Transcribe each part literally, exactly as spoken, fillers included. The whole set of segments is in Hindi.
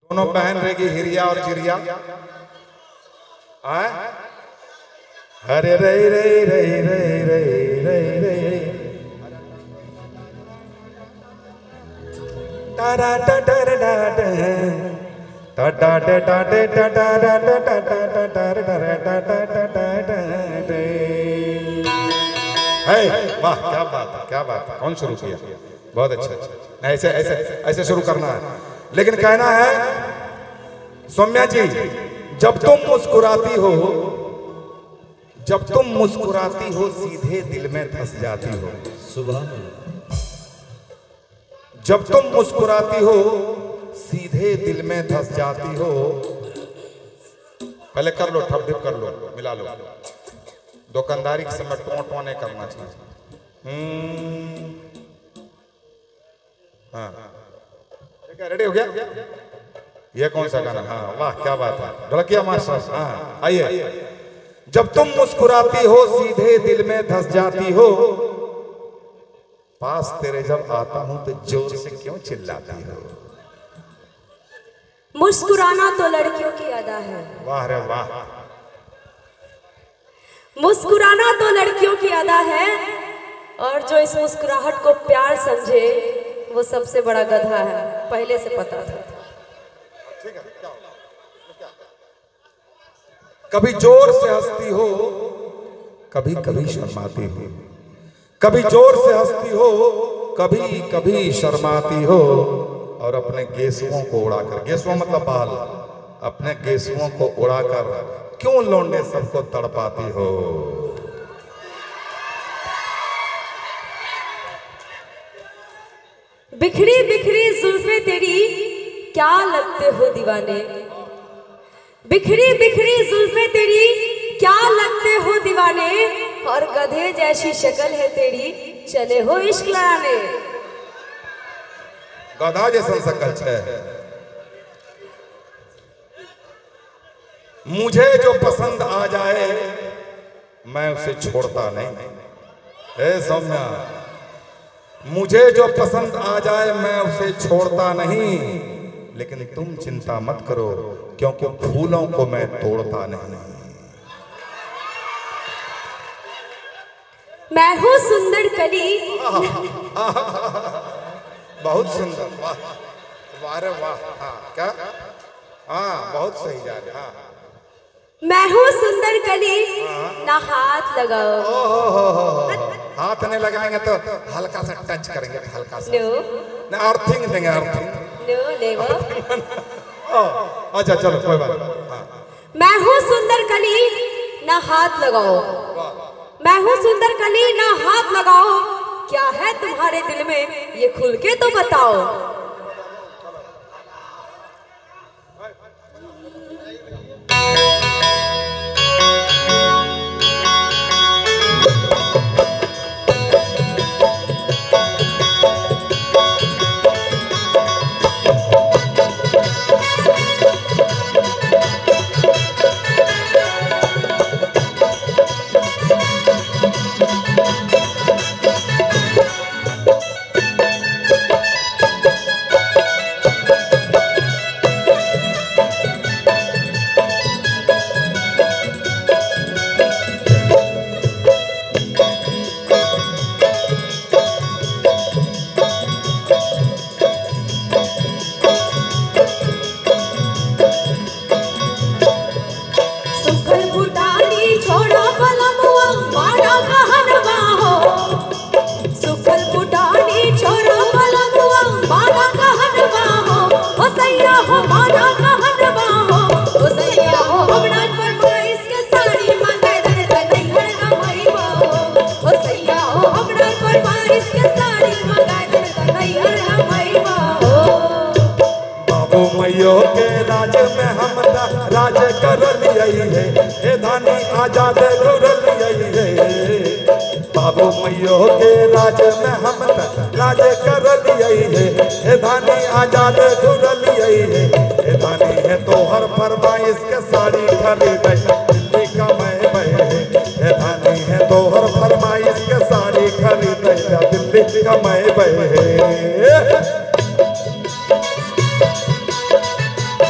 दोनों बहन रहेगी हिरिया और चिरिया। आए हरे रे रे रे रे रे रे रे टा टा टा टा टा टा टा टा टा टा टा वाह क्या बात है, क्या बात है। कौन शुरू किया? बहुत अच्छा। ऐसे ऐसे ऐसे शुरू करना है। लेकिन कहना है सौम्या जी, जब तुम मुस्कुराती हो, जब तुम मुस्कुराती हो सीधे दिल में धस जाती हो। सुबह जब तुम मुस्कुराती हो सीधे दिल में धस जाती हो। पहले कर लो, ठप ढिप कर लो, मिला लो। दुकानदारी के समय टो टो नहीं करना चाहिए। हाँ ठीक है, रेडी हो गया? ये कौन सा गाना? हाँ वाह क्या बात है, ढोलकिया मास्टर। हाँ आइए। जब तुम मुस्कुराती हो सीधे दिल में धस जाती हो, पास तेरे जब आता हूं तो जोर से क्यों चिल्लाती हो। मुस्कुराना तो लड़कियों की अदा है। वाह रे वाह। मुस्कुराना तो लड़कियों की अदा है, और जो इस मुस्कुराहट को प्यार समझे वो सबसे बड़ा गधा है। पहले से पता था। कभी जोर से हंसती हो, कभी कभी शर्माती हो। कभी जोर से हंसती हो, कभी कभी शर्माती हो। और अपने गेसुओं को उड़ाकर, गेसुआ मतलब बाल, अपने गेसुओं को उड़ाकर क्यों लौंडे सबको तड़पाती हो। बिखरी बिखरी जुल्फे तेरी क्या लगते हो दीवाने। बिखरी बिखरी जुल्फे तेरी क्या लगते हो दीवाने, और गधे जैसी शक्ल है तेरी, चले हो इश्क लड़ाने। गधा जैसा शक्ल है। मुझे जो पसंद आ जाए मैं उसे छोड़ता नहीं। ए सौम्या, मुझे जो पसंद आ जाए मैं उसे छोड़ता नहीं। लेकिन तुम चिंता मत करो, क्योंकि फूलों को मैं तोड़ता नहीं। मैं हूँ सुंदर कली। बहुत सुंदर, वाह वाह रे वाह। हाँ क्या? हाँ बहुत सही जा रहे। हाँ मैं हूँ सुंदर कली, ना हाथ लगाओ। ओ हो हो हो, हाथ नहीं लगाएंगे तो हल्का सा टच करेंगे, हल्का सा। नो ना अर्थिंग देंगे, अर्थिंग। No never. अच्छा चलो कोई बात नहीं। हाँ। मैं हूँ सुंदर कली, ना हाथ लगाओ। मैं हूँ सुंदर कली, ना हाथ लगाओ। क्या है तुम्हारे दिल में ये खुल के तो बताओ। के राज में हम राज कर लिया है, हे धानी आजाद कर लिया है। बाबू मैयो के राज में हम राज कर लिया है, हे धानी आजाद कर लिया है। हे धानी है तो हर फरमाइश के साड़ी खरीद दिल्ली का मैं बहे। हे धानी है तो हर फरमाइश के साड़ी खरीद दिल्ली का मैं बहे।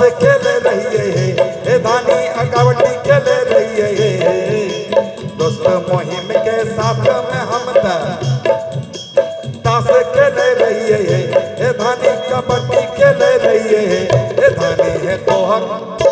खेले रहिए हे धानी कबड्डी खेले रहिए दोस्त मुहिम के साथ में हम ताश खेले रहिए हे धानी कबड्डी खेले रहिए हे धानी है तोहर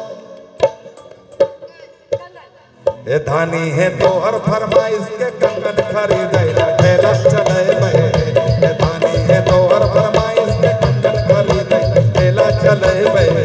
हे धानी है तोहर फरमाइश के कंगन खरीदे ढेला चले बहे हे धानी है तोहर फरमाइश के कंगन खरीदे ढेला चले बहे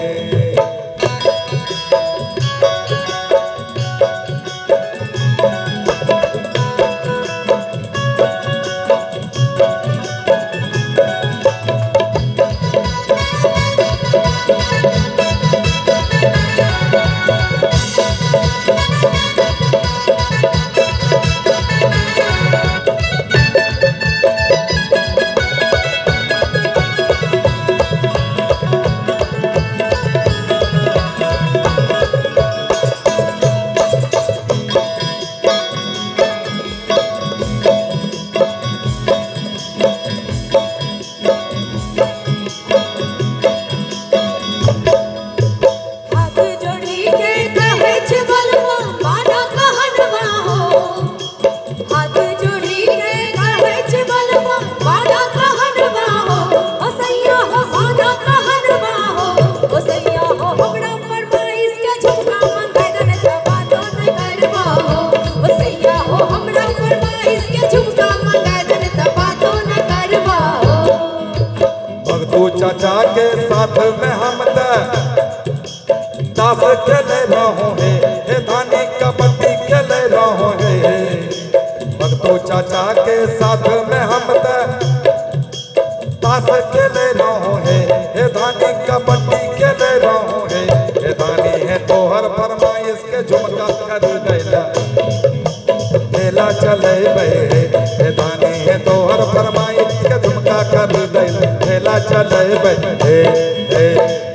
चाचा के साथ में हम ताश खेले रहो है हे धानी कबड्डी खेले रहो है भक्तू चाचा के साथ में हम ताश खेले रहो है हे धानी कबड्डी खेले रहो है हे धानी है तोहर फरमाइश के झुमका खरीदेला ढेला चले बहे हे धानी है तोहर फरमाइश के झुमका खरीदेला ढेला चले बहे हे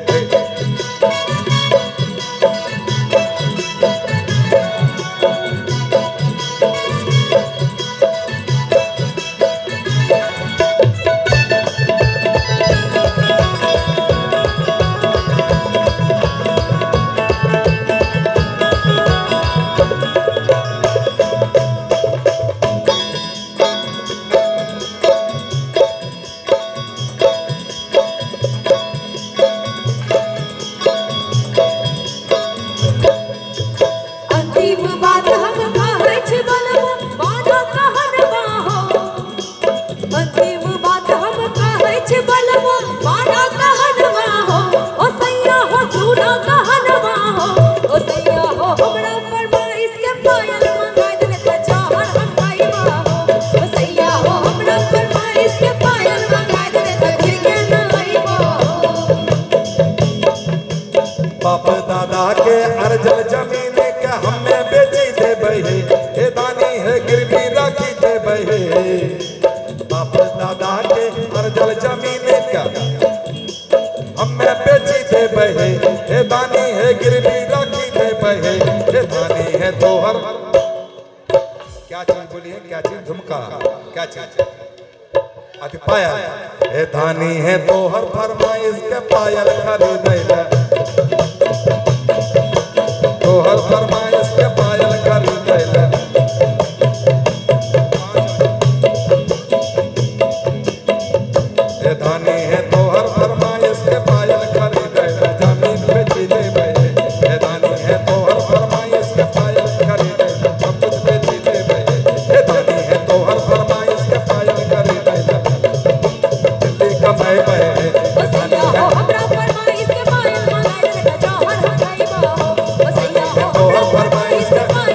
बाप दादा के अर्जल जमीन के हमें बेची दे बहे हे दानी है गिरवी रखी दे बहे बाप दादा के अर्जल जमीन का हमें बेची दे बहे हे दानी है गिरवी रखी दे बहे हे दानी है तोहर क्या चीज बोली है क्या चीज झुमका क्या चीज अति पायल हे धानी है तोहर फरमाइश के पायल खरीदेला तोहर फरमाइश के पायल खरीदेला हे धानी है तोहर फरमाइश के पायल खरीदेला जमीन बेची दे बहे हे धानी है तोहर फरमाइश के पायल खरीदेला सब कुछ बेची दे बहे हे धानी है तोहर फरमाइश के पायल खरीदेला दिल्ली कमाए बहे हमरा फरमाइश के पायल मंगाए दे जौहर हम खाइबो ओ सैया हो तोहर फरमाइश के